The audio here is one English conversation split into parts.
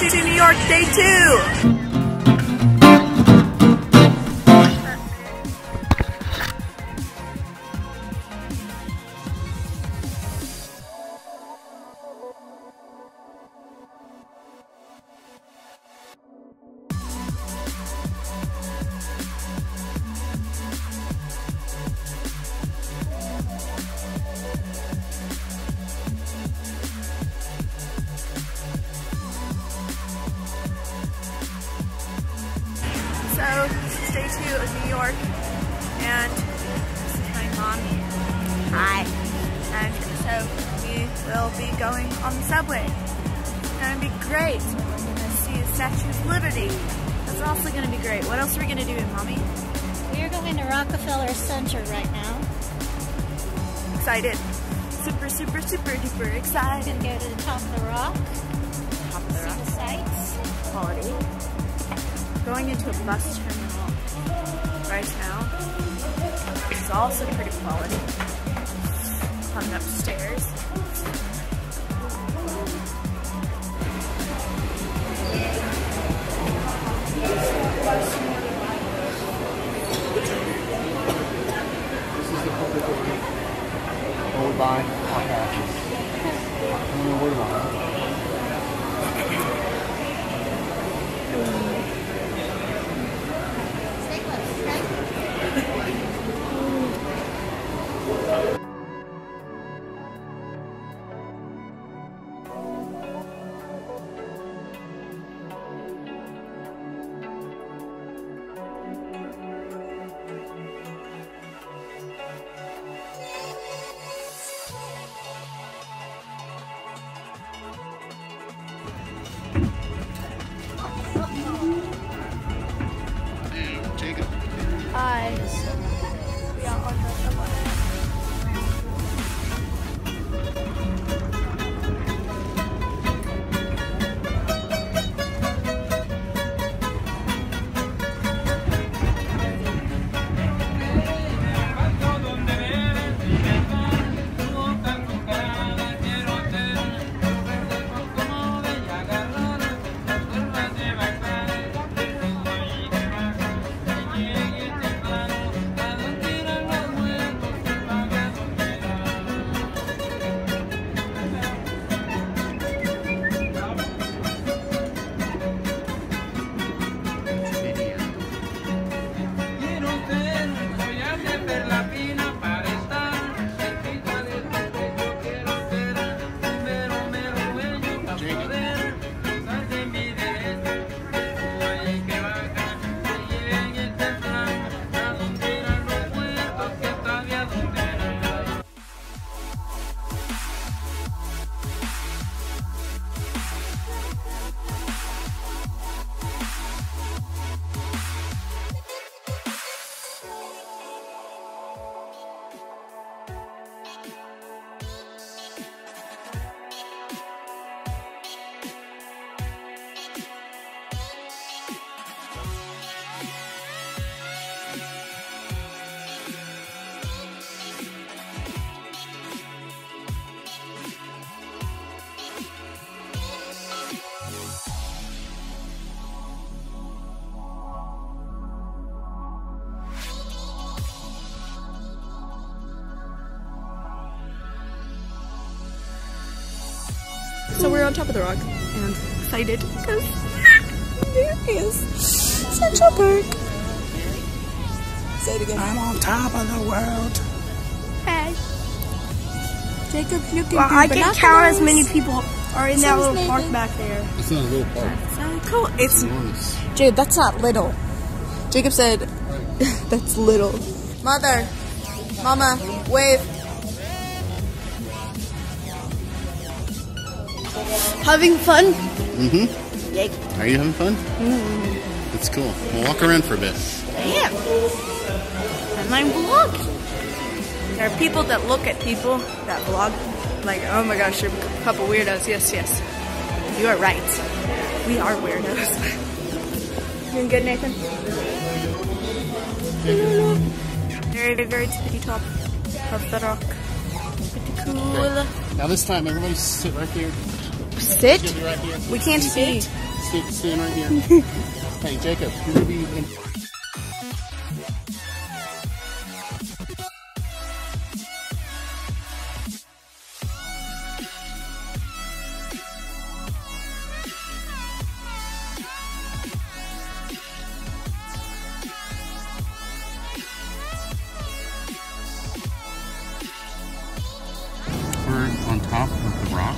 to New York day 2. So, this is day 2 of New York, and this is my mom. Hi. And so, we will be going on the subway. It's gonna be great. We're gonna see the Statue of Liberty. That's also gonna be great. What else are we gonna do, Mommy? We're going to Rockefeller Center right now. Excited. Super, super, super duper excited. We're going to go to the top of the rock. Top of the rock. See the sights. Quality. Going into a bus terminal right now. It's also pretty quality. Coming upstairs. Hold by, hot passes. I don't know where to Jacob. Hi. We are on the subway. So we're on top of the rock and excited because there is Central Park. Say it again. I'm on top of the world. Hey. Jacob's looking Well, I can count as many people are in that little park back there. It's not a little park. So cool. It's enormous. Jacob, that's not little. Jacob said that's little. Mother. Mama, wave. Having fun? Mm-hmm. Yay. Are you having fun? Mm-hmm. That's cool. We'll walk around for a bit. Yeah. And my vlog. There are people that look at people that vlog like, oh my gosh, you're a couple weirdos. Yes, yes. You are right. We are weirdos. Doing good, Nathan? Very, very tippity top of the rock. Pretty cool. Okay. Now this time, everybody sit right here. Sit? Right here. We can't see. stand right here. Hey, Jacob, you're gonna be in. We're on top of the Rock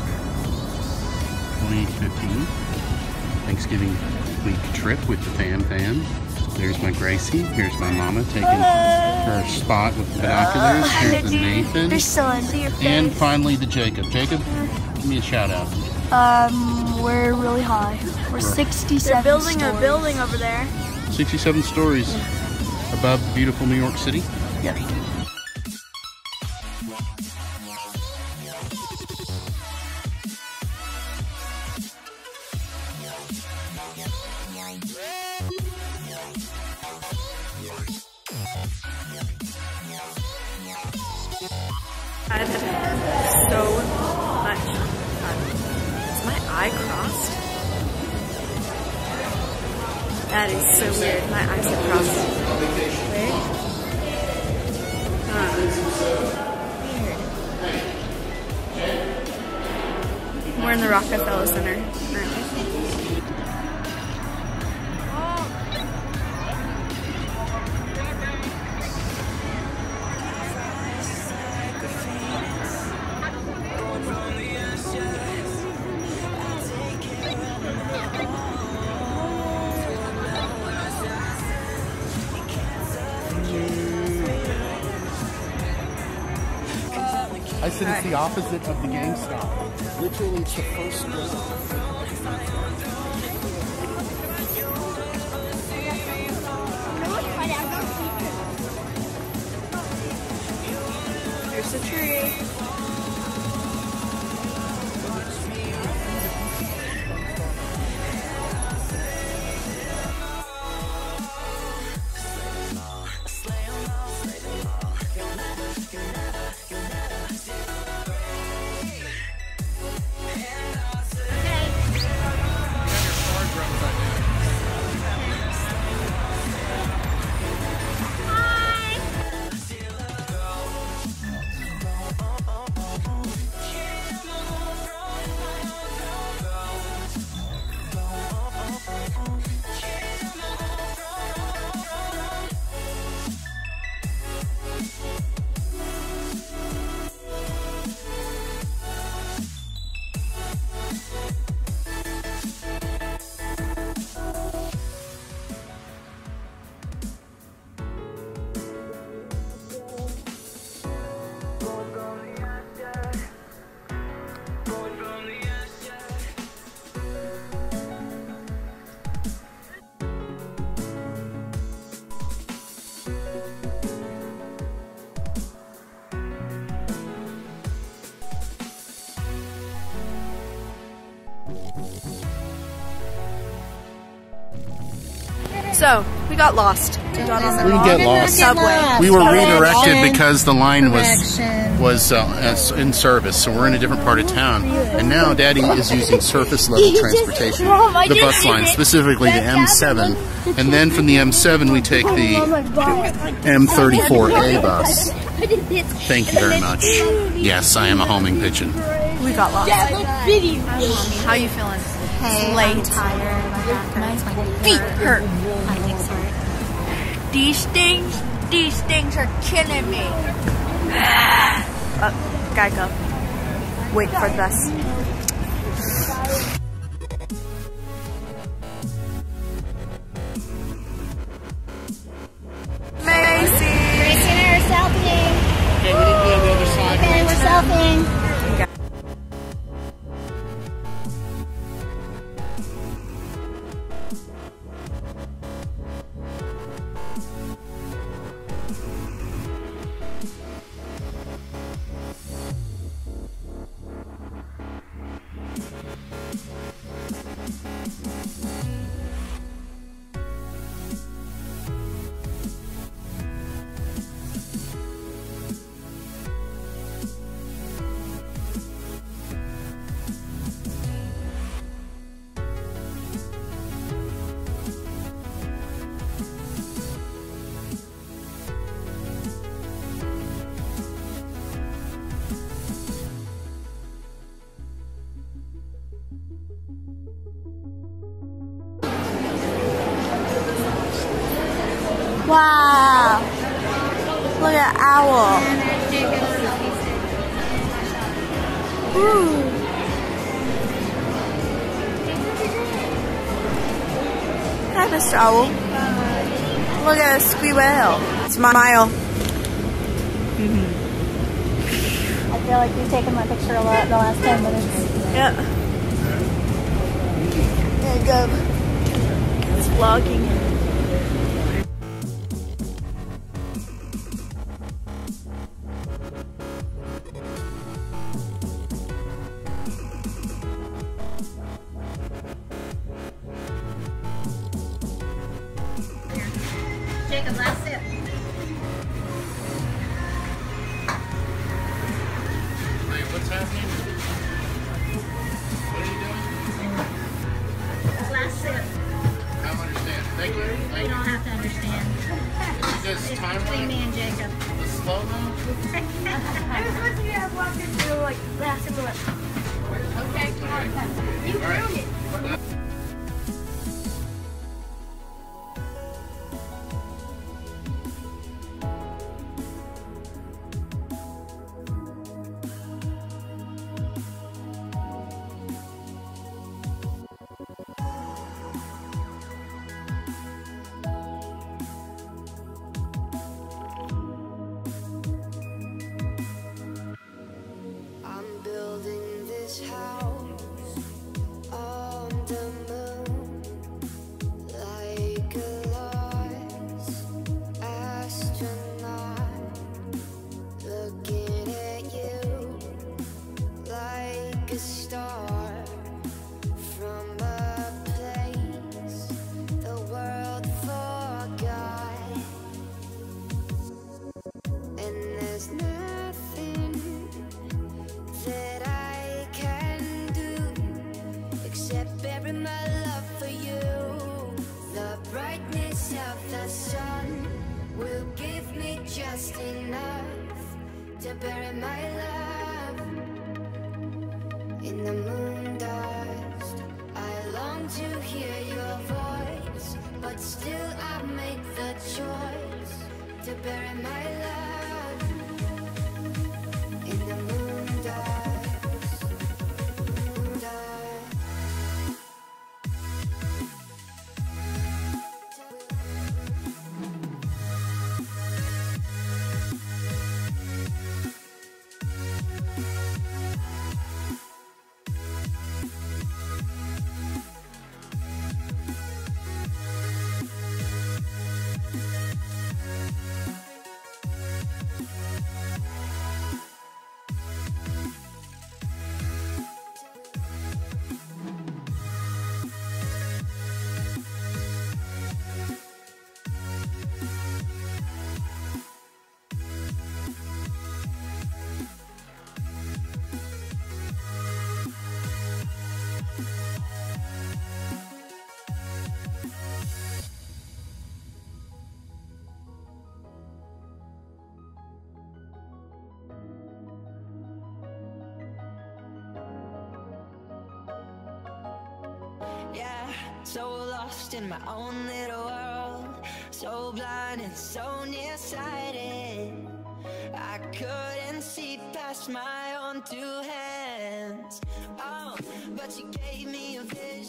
2015 Thanksgiving week trip with the fam. There's my Gracie. Here's my mama taking her spot with the binoculars. Here's the Nathan. You're still under your face. And finally the Jacob. Jacob, give me a shout out. We're really high. We're 67 They're building stories. a building over there. 67 stories above beautiful New York City. Yep. I had so much fun. Is my eye crossed? That is so weird. My eyes are crossed. Weird. Weird. We're in the Rockefeller Center currently. I said it's the opposite of the GameStop. Literally, it's the first one. Here's the tree. So, we got lost. We got on the We wrong get lost. subway. We were Subway. redirected because the line was Correction. in service, so we're in a different part of town. And now Daddy is using surface level transportation, the bus line, specifically the M7. And then from the M7 we take the M34A bus. Thank you very much. Yes, I am a homing pigeon. We got lost. How you feeling? Hey, Late. I'm tired. My Feet hurt. My legs hurt. These things are killing me. Gotta go. Wait for the bus. Macys. Gracie and I are selfing. Okay, we didn't go on the other side. Okay, we're selfing. Wow! Look at owl. Ooh. Hi, Mr. Owl. Look at a squid whale. Smile. I feel like you've taken my picture a lot the last 10 minutes. Yeah. There you go. It's vlogging. Jacob, last sip. Wait, what's happening? What are you doing? Last sip. I don't understand. Thank you. You don't have to understand. Is this time Between me and Jacob. the slow mo? I was supposed to have walked into like last minute. Okay, come on. You ruined it. Just enough to bury my love in the moon dust. I long to hear your voice, but still I make the choice to bury my love in the moon dust. Moon dust. Yeah, so lost in my own little world, so blind and so nearsighted. I couldn't see past my own two hands. Oh, but you gave me a vision.